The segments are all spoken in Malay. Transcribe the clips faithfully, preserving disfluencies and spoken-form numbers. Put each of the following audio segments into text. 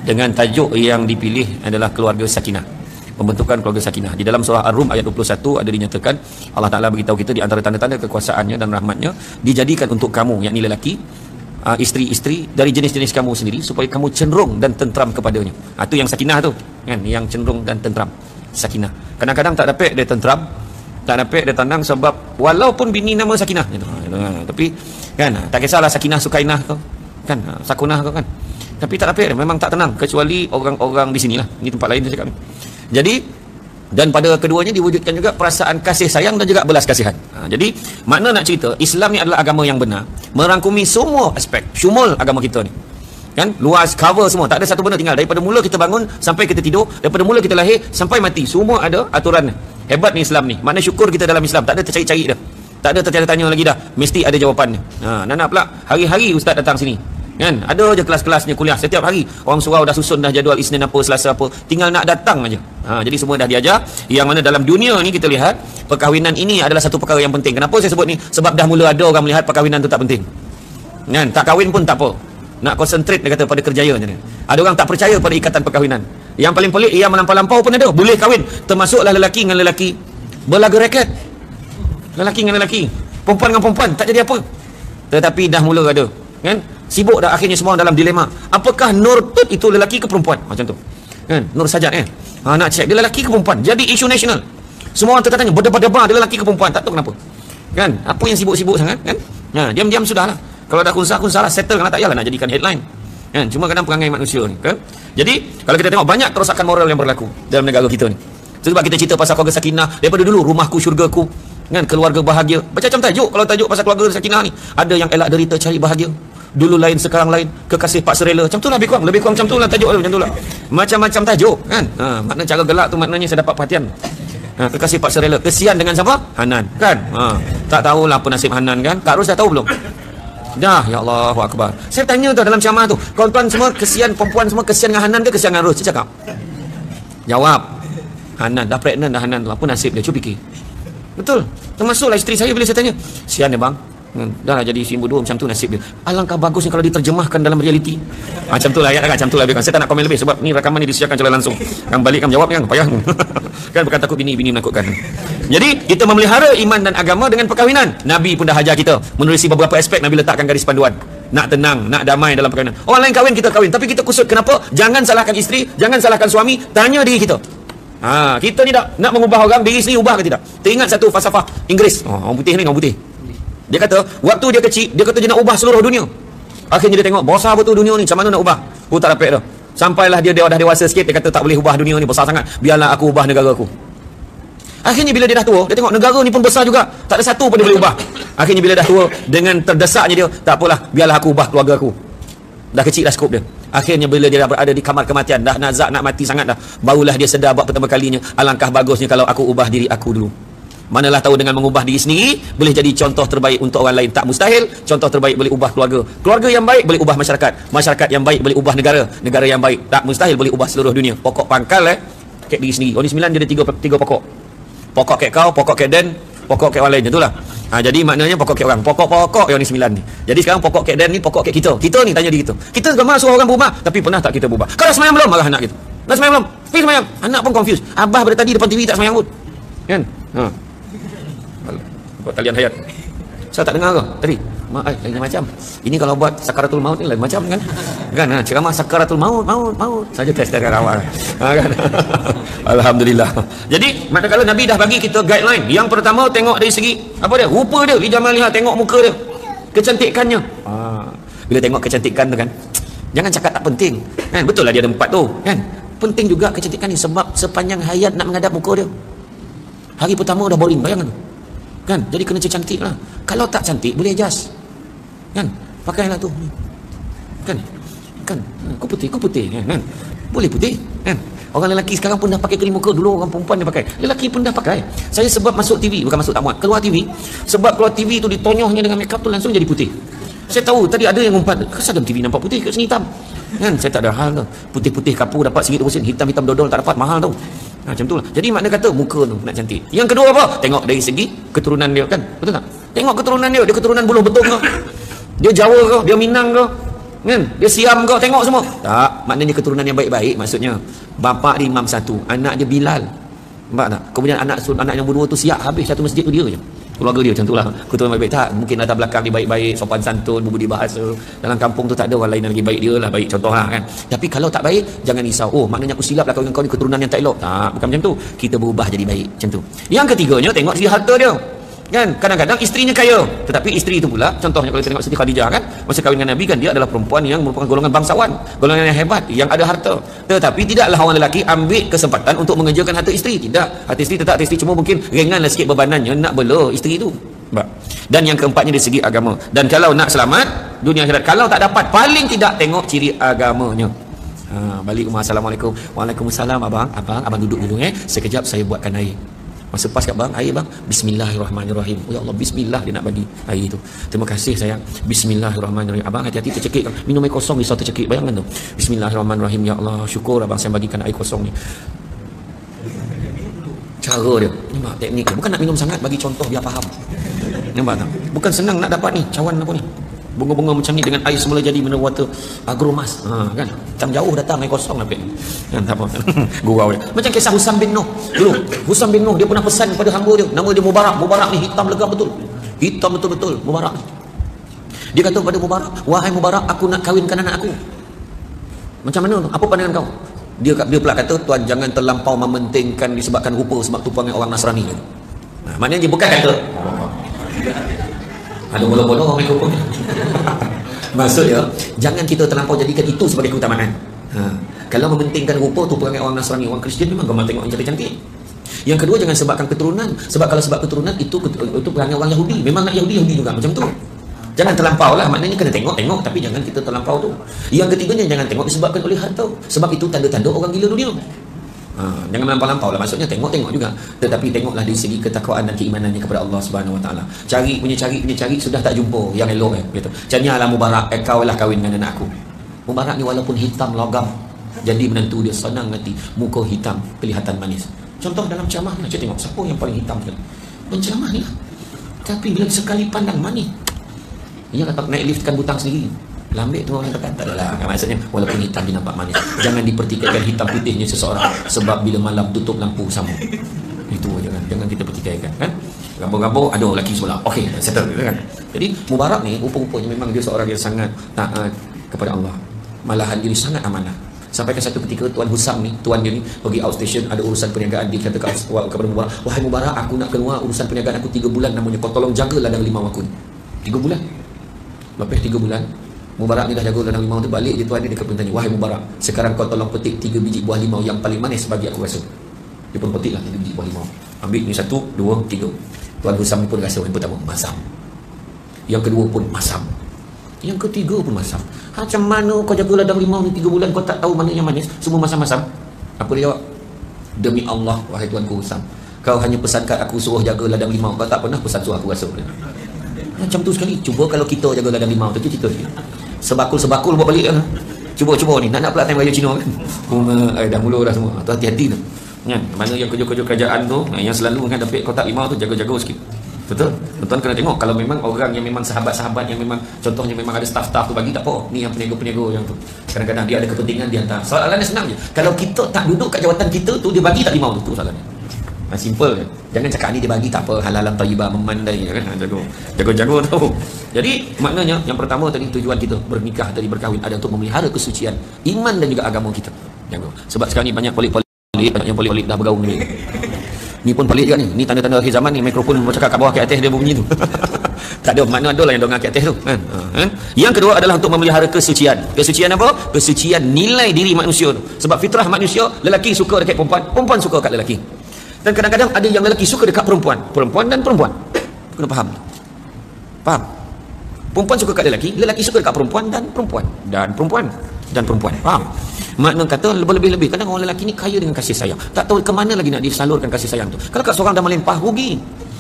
dengan tajuk yang dipilih adalah keluarga sakinah, pembentukan keluarga sakinah. Di dalam surah Ar-Rum ayat dua puluh satu ada dinyatakan, Allah Ta'ala beritahu kita di antara tanda-tanda kekuasaannya dan rahmatnya, dijadikan untuk kamu, yakni lelaki, uh, isteri-isteri dari jenis-jenis kamu sendiri, supaya kamu cenderung dan tentram kepadanya. Ha, itu yang sakinah tu kan, yang cenderung dan tentram, sakinah. Kadang-kadang tak dapat dia tentram, tak dapat dia tenang, sebab walaupun bini nama sakinah gitu, tapi kan tak kisahlah sakinah sukainah kau kan, sakunah kau kan, tapi tak dapat, memang tak tenang, kecuali orang-orang di sinilah, ini tempat lain saya cakap. Jadi, dan pada keduanya diwujudkan juga perasaan kasih sayang dan juga belas kasihan. Ha, jadi makna nak cerita, Islam ni adalah agama yang benar, merangkumi semua aspek, syumul agama kita ni kan, luas, cover semua, tak ada satu benda tinggal. Daripada mula kita bangun sampai kita tidur, daripada mula kita lahir sampai mati, semua ada aturan. Hebat ni Islam ni, makna syukur kita dalam Islam, tak ada tercari-cari dah, tak ada tertanya-tanya lagi dah, mesti ada jawapannya. Ha, nak pula hari-hari ustaz datang sini kan, ada je kelas-kelasnya kuliah setiap hari, orang surau dah susun dah jadual Isnin apa, Selasa apa, tinggal nak datang aja. Ha, jadi semua dah diajar, yang mana dalam dunia ni kita lihat perkahwinan ini adalah satu perkara yang penting. Kenapa saya sebut ni? Sebab dah mula ada orang melihat perkahwinan tu tak penting kan, tak kahwin pun tak apa, nak konsentrate dia kata pada kerjaya je. Ada orang tak percaya pada ikatan perkahwinan. Yang paling pelik, yang melampau-lampau pun ada, boleh kahwin, termasuklah lelaki dengan lelaki berlaga raket, lelaki dengan lelaki, perempuan dengan perempuan, tak jadi apa. Tetapi dah mula ada kan, sibuk dah, akhirnya semua dalam dilema, apakah Nur Tut itu lelaki ke perempuan, macam tu kan, Nur Sajat kan, ha, nak check dia lelaki ke perempuan, jadi isu nasional, semua orang tertanya berdebar-debar dia lelaki ke perempuan, tak tahu kenapa kan, apa yang sibuk-sibuk sangat kan. Ha, diam-diam sudahlah, kalau dah kunsah-kunsah lah, settle kan, tak payahlah nak jadikan headline kan, cuma kadang perangai manusia ni kan. Jadi kalau kita tengok banyak kerosakan moral yang berlaku dalam negara kita ni, sebab kita cerita pasal keluarga sakinah daripada dulu, rumahku syurgaku kan, keluarga bahagia, macam-macam tajuk. Kalau tajuk pasal keluarga sakinah ni, ada yang elak derita cari bahagia, dulu lain sekarang lain, kekasih pak serela, macam tu lah, lebih kurang lebih kurang macam tu lah tajuk, macam tu lah, macam-macam tajuk kan. Ha, makna cara gelak tu maknanya saya dapat perhatian. Ha, kekasih pak serela, kesian dengan siapa? Hanan kan. Ha, tak tahulah apa nasib Hanan kan, Kak Ros dah tahu belum? Dah, ya Allahu Akbar. Saya tanya tu dalam ceramah tu, kawan-kawan semua kesian, perempuan semua kesian dengan Hanan ke kesian dengan Ros? Saya cakap, jawab, Hanan dah pregnant dah, Hanan tu apa nasib dia, cuba fikir. Betul, termasuklah isteri saya bila saya tanya, sian dia bang, dah lah jadi isi dua, macam tu nasib dia. Alangkah bagusnya kalau diterjemahkan dalam realiti. Macam tu lah ayat kan, macam tu lah. Saya tak nak komen lebih sebab ni rakaman ni disiarkan secara langsung. Yang balik kamu jawab kan, payah. Kan bukan takut bini-bini menakutkan. Jadi kita memelihara iman dan agama dengan perkahwinan. Nabi pun dah ajar kita menerusi beberapa aspek. Nabi letakkan garis panduan. Nak tenang, nak damai dalam perkahwinan. Orang lain kahwin, kita kahwin, tapi kita kusut. Kenapa? Jangan salahkan isteri, jangan salahkan suami, tanya diri kita. Ha, kita ni tak nak mengubah orang, diri sendiri ubah ke tidak? Teringat satu falsafah Inggeris. Oh, orang putih ni, orang putih. Dia kata, waktu dia kecil, dia kata dia nak ubah seluruh dunia. Akhirnya dia tengok, besar betul dunia ni, macam mana nak ubah? Oh, tak dapat dah. Sampailah dia, dia dah dewasa sikit, dia kata tak boleh ubah dunia ni, besar sangat. Biarlah aku ubah negara aku. Akhirnya bila dia dah tua, dia tengok negara ni pun besar juga. Tak ada satu pun dia boleh ubah. Akhirnya bila dah tua, dengan terdesaknya dia, tak apalah, biarlah aku ubah keluarga aku. Dah kecil dah skop dia. Akhirnya bila dia dah berada di kamar kematian, dah nazak nak mati sangat dah, barulah dia sedar buat pertama kalinya, alangkah bagusnya kalau aku ubah diri aku dulu. Manalah tahu dengan mengubah diri sendiri boleh jadi contoh terbaik untuk orang lain. Tak mustahil, contoh terbaik boleh ubah keluarga, keluarga yang baik boleh ubah masyarakat, masyarakat yang baik boleh ubah negara, negara yang baik tak mustahil boleh ubah seluruh dunia. Pokok pangkal eh kek diri sendiri. Oni sembilan dia ada tiga tiga pokok. Pokok kek kau, pokok kek Dan, pokok kek orang lain, itulah. Ha, jadi maknanya pokok kek orang, pokok-pokok yang ni sembilan ni. Jadi sekarang pokok kek Dan ni pokok kek kita. Kita ni tanya diri kita. Kita agama suruh orang berubah, tapi pernah tak kita berubah? Kau dah semayang belum? Marah anak kita. Dah semayang belum? Pergi semayang. Anak pun confused. Abah pada tadi depan T V tak semayang pun. Kan? Ha. Buat talian hayat. Saya tak dengar ke tadi? Mak, eh, lain macam. Ini kalau buat sakaratul maut ni lain macam kan? Kan? Ha, ceramah sakaratul maut, maut, maut. Saja test dari awal. Ha, kan? Alhamdulillah. Jadi, manakala Nabi dah bagi kita guideline. Yang pertama, tengok dari segi apa dia? Rupa dia. Jangan lihat tengok muka dia. Kecantikannya. Ha, bila tengok kecantikan tu kan, jangan cakap tak penting. Kan? Betul lah dia ada empat tu. Kan? Penting juga kecantikan ni sebab sepanjang hayat nak menghadap muka dia. Hari pertama dah boring, bayangkan tu. Kan? Jadi kena cantik lah. Kalau tak cantik boleh adjust. Kan? Pakailah tu. Kan? Kan? Kau putih, kau putih. Kan? Kan? Boleh putih. Kan? Orang lelaki sekarang pun dah pakai krim muka. Dulu orang perempuan dia pakai. Lelaki pun dah pakai. Saya sebab masuk T V, bukan masuk tak muat, keluar T V. Sebab keluar T V tu ditonyohnya dengan makeup tu langsung jadi putih. Saya tahu tadi ada yang umpat, kenapa dalam T V nampak putih, kat sini hitam. Kan? Saya tak ada hal tu. Putih-putih kapu dapat sikit dua sen, hitam-hitam dodol tak dapat, mahal tu. Ha, macam tu lah. Jadi makna kata muka tu nak cantik. Yang kedua apa? Tengok dari segi keturunan dia kan. Betul tak? Tengok keturunan dia. Dia keturunan buluh betung ke? Dia Jawa ke? Dia Minang ke? Kan? Dia siam kau tengok semua. Tak, maknanya keturunan yang baik-baik, maksudnya bapa dia imam satu, anak dia Bilal. Nampak tak? Kemudian anak anak yang berdua tu siap habis satu masjid tu dia je. Keluarga dia macam itulah. Keturunan baik-baik tak, mungkin latar belakang dia baik-baik, sopan santun, berbudi bahasa. Dalam kampung tu tak ada orang lain yang lagi baik dia lah, baik contohlah kan. Tapi kalau tak baik, jangan risau. Oh, maknanya aku silap lah kau dengan kau ni keturunan yang tak elok. Tak, bukan macam tu. Kita berubah jadi baik macam tu. Yang ketiganya, tengok segi harta dia. Kan, kadang-kadang isterinya kaya, tetapi isteri itu pula, contohnya kalau kita tengok Siti Khadijah kan, masa kahwin dengan Nabi kan, dia adalah perempuan yang merupakan golongan bangsawan, golongan yang hebat, yang ada harta. Tetapi tidaklah orang lelaki ambil kesempatan untuk mengerjakan harta isteri. Tidak, harta isteri tetap harta isteri, cuma mungkin ringanlah sikit bebanannya nak bela isteri itu. Dan yang keempatnya dari segi agama. Dan kalau nak selamat dunia akhirat, kalau tak dapat, paling tidak tengok ciri agamanya. Ha, balik rumah, assalamualaikum. Waalaikumsalam abang. Abang, abang duduk dulu eh. Sekejap saya buatkan air. Masa pas kat bang, air bang, bismillahirrahmanirrahim. Oh ya Allah, bismillah dia nak bagi air itu. Terima kasih sayang. Bismillahirrahmanirrahim. Abang hati-hati tercekik, minum air kosong risau tercekik. Bayangkan tu. Bismillahirrahmanirrahim. Ya Allah, syukur abang saya bagikan air kosong ni. Cara dia, nampak teknik dia. Bukan nak minum sangat, bagi contoh biar faham. Nampak tak? Bukan senang nak dapat ni, cawan apa ni? Bunga-bunga macam ni dengan air semula jadi mineral water agromas. Ha, kan? Macam jauh datang air kosong lah. Kan, tak apa. Gurau dia. Macam kisah Husam bin Nuh. Dulu, Husam bin Nuh dia pernah pesan kepada hamba dia. Nama dia Mubarak. Mubarak ni hitam legam betul. Hitam betul-betul. Mubarak ni. Dia kata kepada Mubarak, wahai Mubarak, aku nak kahwinkan anak aku. Macam mana tu? Apa pandangan kau? Dia dia pula kata, tuan jangan terlampau mementingkan disebabkan rupa, sebab tu panggil orang Nasrani. Nah, maknanya dia bukan kata ada bodoh-bodoh orang mikrofon. Maksudnya jangan kita terlampau jadikan itu sebagai keutamaan. Ha. Kalau mementingkan rupa tu perangai orang Nasrani, orang Kristian memang gemar tengok yang cantik-cantik. Yang kedua, jangan sebabkan keturunan. Sebab kalau sebab keturunan itu itu perangai orang Yahudi. Memang nak Yahudi Yahudi juga macam tu. Jangan terlampau lah, maknanya kena tengok-tengok, tapi jangan kita terlampau tu. Yang ketiganya, jangan tengok disebabkan oleh harta. Sebab itu tanda-tanda orang gila dunia. Ha, jangan melampau-lampau lah, maksudnya tengok-tengok juga, tetapi tengoklah dari segi ketakwaan dan keimanannya kepada Allah Subhanahu Wa Taala. Cari punya cari punya cari sudah tak jumpa yang elok eh, gitu. Canyalah Mubarak, eh, kau lah kahwin dengan anak aku. Mubarak ni walaupun hitam logam, jadi menantu dia senang hati, muka hitam, kelihatan manis. Contoh dalam ceramah ni, saya tengok siapa yang paling hitam sekali. Penceramah ni lah. Tapi bila sekali pandang manis, dia kata naik lift kan butang sendiri. Lambik tu orang dekat, tak adalah. Maksudnya walaupun hitam dia nampak manis, jangan dipertikaikan hitam putihnya seseorang, sebab bila malam tutup lampu sama. Itu jangan jangan kita pertikaikan kan. Gambar-gambar ada lelaki sebelah, okey settle kan. Jadi Mubarak ni rupa-rupanya memang dia seorang yang sangat taat kepada Allah, malahan diri sangat amanah. Sampai ke satu ketika Tuan Husam ni, tuan dia ni pergi outstation, ada urusan perniagaan. Dia kata kepada Mubarak, wahai Mubarak, aku nak keluar urusan perniagaan aku tiga bulan, namanya kau tolong jaga ladang limau aku ni. tiga bulan. Lepas tiga bulan Mubarak ni dah jaga ladang limau tu, balik dia tuan dia, dia kata tanya, wahai Mubarak, sekarang kau tolong petik tiga biji buah limau yang paling manis bagi aku rasa. Dia pun petik lah tiga biji buah limau. Ambil ni satu, dua, tiga. Tuan Husam ni pun rasa yang pertama masam, yang kedua pun masam, yang ketiga pun masam. Macam mana kau jaga ladang limau ni tiga bulan kau tak tahu mana yang manis, semua masam-masam? Apa dia jawab? Demi Allah wahai Tuanku Husam, kau hanya pesankan aku suruh jaga ladang limau, kau tak pernah pesan suruh aku rasa. Macam tu sekali. Cuba kalau kita jaga ladang limau tu, cerita dia sebakul-sebakul buat balik kan. Cuba-cuba ni, nak-nak pula time raya Cina kan. Bunga, eh, dah mula dah semua. Tu hati-hati tu. Kan? Mana yang kerja-kerja kerajaan tu, yang selalu kan dapat kotak limau tu, jaga-jaga sikit. Betul? Tuan-tuan kena tengok, kalau memang orang yang memang sahabat-sahabat yang memang, contohnya memang ada staff-staff tu bagi, tak apa. Ni yang peniaga-peniaga yang tu. Kadang-kadang dia ada kepentingan di hantar. Soalannya senang je. Kalau kita tak duduk kat jawatan kita tu, dia bagi tak limau tu? Tu soalannya. Ha, simple je. Jangan cakap ni dia bagi tak apa, halalan tayyibah memandai kan. Jago. Jago-jago tahu. Jadi maknanya yang pertama tadi, tujuan kita bernikah tadi, berkahwin ada untuk memelihara kesucian iman dan juga agama kita. Jago. Sebab sekarang ni banyak pelik-pelik, banyak yang pelik-pelik dah bergaung ni. Ni pun pelik juga ni. Ni tanda-tanda akhir zaman ni, mikrofon bercakap kat bawah, kat atas dia bunyi tu. Tak ada makna, ada lah yang dengar kat atas tu kan. Ha, kan? Yang kedua adalah untuk memelihara kesucian. Kesucian apa? Kesucian nilai diri manusia tu. Sebab fitrah manusia, lelaki suka dekat perempuan, perempuan suka kat lelaki. Dan kadang-kadang ada yang lelaki suka dekat perempuan, perempuan dan perempuan. Kena faham. Faham? Perempuan suka kat lelaki, lelaki suka dekat perempuan dan perempuan dan perempuan dan perempuan. Faham? Makna kata lebih-lebih. Kadang orang lelaki ni kaya dengan kasih sayang, tak tahu ke mana lagi nak disalurkan kasih sayang tu. Kalau kat seorang dah melimpah, rugi.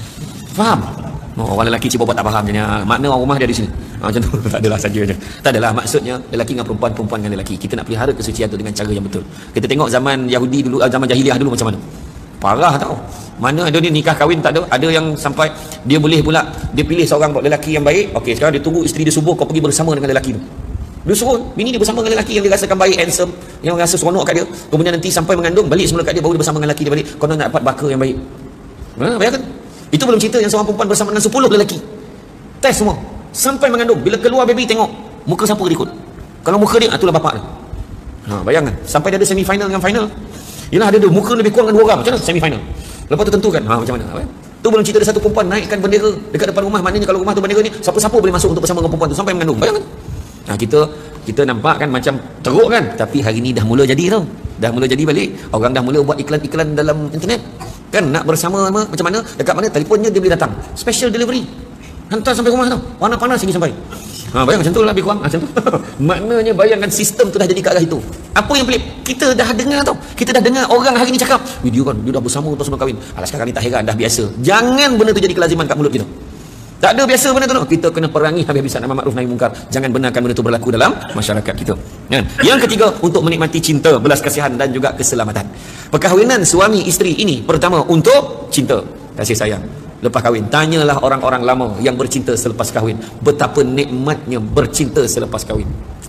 Faham? Oh, orang lelaki cipu buat tak faham je. Makna orang rumah dia di sini. Ha, macam tu. Tak adalah saja je. Tak adalah maksudnya lelaki dengan perempuan, perempuan dengan lelaki. Kita nak pelihara kesucian tu dengan cara yang betul. Kita tengok zaman Yahudi dulu, zaman jahiliah dulu macam mana. Parah tau. Mana ada ni nikah kahwin tak ada. Ada yang sampai dia boleh pula, dia pilih seorang lelaki yang baik. Okey, sekarang dia tunggu isteri dia subuh, kau pergi bersama dengan lelaki tu. Dia suruh bini dia bersama dengan lelaki yang dia rasakan baik, handsome, yang rasa seronok kat dia. Kemudian nanti sampai mengandung, balik semula kat dia, baru dia bersama dengan lelaki dia balik. Kau nak dapat baka yang baik. Ha, bayangkan. Itu belum cerita yang seorang perempuan bersama dengan sepuluh lelaki. Test semua. Sampai mengandung. Bila keluar baby, tengok muka siapa dia ikut. Kalau muka dia, itulah bapak dia. Ha, bayangkan. Sampai dia ada semi final dengan final. Yalah, ada dia muka lebih kurang dengan dua orang. Macam mana semi final? Lepas tu tentukan. Ha, macam mana? Ha, tu belum cerita ada satu perempuan naikkan bendera dekat depan rumah. Maknanya kalau rumah tu bendera ni, siapa-siapa boleh masuk untuk bersama dengan perempuan tu sampai mengandung. Bayangkan. Nah, kita kita nampak kan macam teruk kan, tapi hari ni dah mula jadi tau. Dah mula jadi balik. Orang dah mula buat iklan-iklan dalam internet. Kan nak bersama apa, macam mana, dekat mana telefonnya dia boleh datang. Special delivery. Hantar sampai rumah tau. Panas-panas sini sampai. Ha, bayang macam tu lah lebih kurang. Ha, macam tu. Maknanya bayangkan sistem tu dah jadi ke arah itu. Apa yang pelik? Kita dah dengar tau. Kita dah dengar orang hari ni cakap, video kan dia dah bersama untuk sebelum kahwin. Alah sekarang ni tak heran, dah biasa. Jangan benda tu jadi kelaziman kat mulut kita. Tak ada biasa benda tu. Kita kena perangi habis-habisan amar makruf nahi mungkar. Jangan benarkan benda tu berlaku dalam masyarakat kita. Kan? Yang ketiga, untuk menikmati cinta, belas kasihan dan juga keselamatan. Perkahwinan suami isteri ini pertama untuk cinta, kasih sayang. Lepas kahwin, tanyalah orang-orang lama yang bercinta selepas kahwin, betapa nikmatnya bercinta selepas kahwin.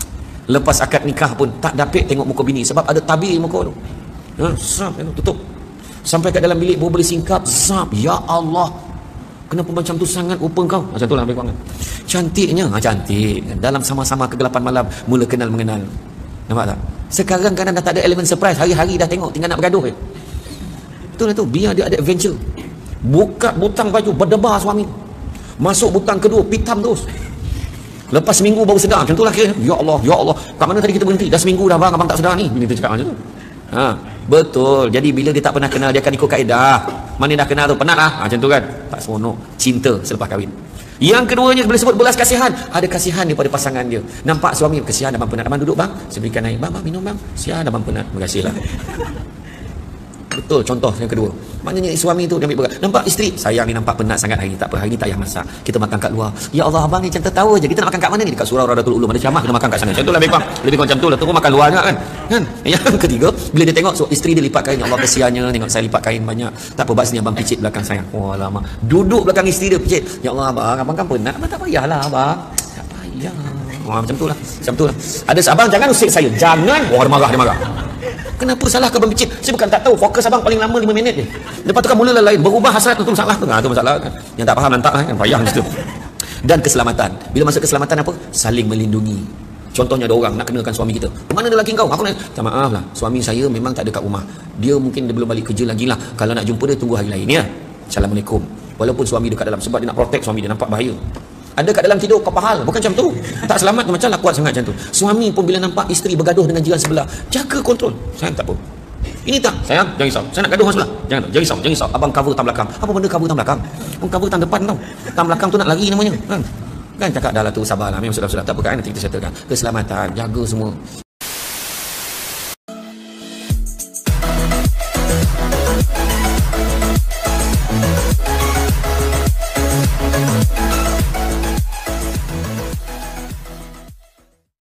Lepas akad nikah pun tak dapat tengok muka bini sebab ada tabir muka tu. Ha, sap, tutup. Sampai kat dalam bilik baru boleh singkap, sap, ya Allah. Kenapa macam tu sangat rupa kau? Macam tu lah lebih kurang. Cantiknya, ha, cantik. Dalam sama-sama kegelapan malam mula kenal mengenal. Nampak tak? Sekarang kadang dah tak ada elemen surprise. Hari-hari dah tengok tinggal nak bergaduh je. Betul lah tu. Biar dia ada adventure. Buka butang baju, berdebar suami. Masuk butang kedua, pitam terus. Lepas seminggu baru sedar. Macam tu lah kira. Ya Allah, ya Allah. Kat mana tadi kita berhenti? Dah seminggu dah bang, abang tak sedar ni. Bini tu cakap macam tu. Ha, betul. Jadi bila dia tak pernah kenal, dia akan ikut kaedah. Mana dah kenal tu, penat lah. Ha, macam tu kan. Tak seronok. Cinta selepas kahwin. Yang keduanya boleh sebut belas kasihan. Ada kasihan daripada pasangan dia. Nampak suami, kasihan abang penat. Abang duduk bang, saya berikan air. Bang, bang minum bang. Kasihan abang penat. Terima kasih lah. Betul, contoh yang kedua. Maknanya suami tu dia ambil berat. Nampak isteri, sayang ni nampak penat sangat hari ni. Tak apa, hari ni tak payah masak. Kita makan kat luar. Ya Allah, abang ni macam tertawa je. Kita nak makan kat mana ni? Dekat surau Radatul Ulum. Ada camah, kita makan kat sana. Macam tu lah lebih kurang. Lebih kurang macam tu lah. Terus makan luar kan. Kan? Yang ketiga, bila dia tengok so, isteri dia lipat kain. Ya Allah, kesiannya. Tengok saya lipat kain banyak. Tak apa, bab sini abang picit belakang sayang. Oh lama. Duduk belakang isteri dia picit. Ya Allah, abang, abang kan penat. Abang tak payahlah, abang. Tak payah. Oh, macam tu lah. Macam tu lah. Ada abang jangan usik saya. Jangan. Oh, dia marah, dia marah. Kenapa salah ke abang picit? Saya bukan tak tahu. Fokus abang paling lama lima minit je. Lepas tu kan mulalah lain. Berubah hasrat tu masalah tu. Ha, tu masalah kan. Yang tak faham lantak kan. Payah macam tu. Dan keselamatan. Bila masuk keselamatan apa? Saling melindungi. Contohnya ada orang nak kenakan suami kita. Mana ada lelaki kau? Aku nak, tak maaf lah. Suami saya memang tak ada kat rumah. Dia mungkin dia belum balik kerja lagi lah. Kalau nak jumpa dia tunggu hari lain ya. Assalamualaikum. Walaupun suami dekat dalam. Sebab dia nak protect suami dia. Nampak bahaya. Ada kat dalam tidur kau pahal. Bukan macam tu. Tak selamat macam lah kuat sangat macam tu. Suami pun bila nampak isteri bergaduh dengan jiran sebelah, jaga kontrol. Sayang tak apa. Ini tak. Sayang jangan risau. Saya nak gaduh dengan sebelah. Jangan. Jangan risau. Jangan risau. Abang cover tam belakang. Apa benda cover tam belakang? Abang cover tam depan tau. Tam belakang tu nak lari namanya. Kan? Kan cakap dah lah tu sabarlah. Memang sudah-sudah. Tak apa kan nanti kita settlekan. Keselamatan. Jaga semua.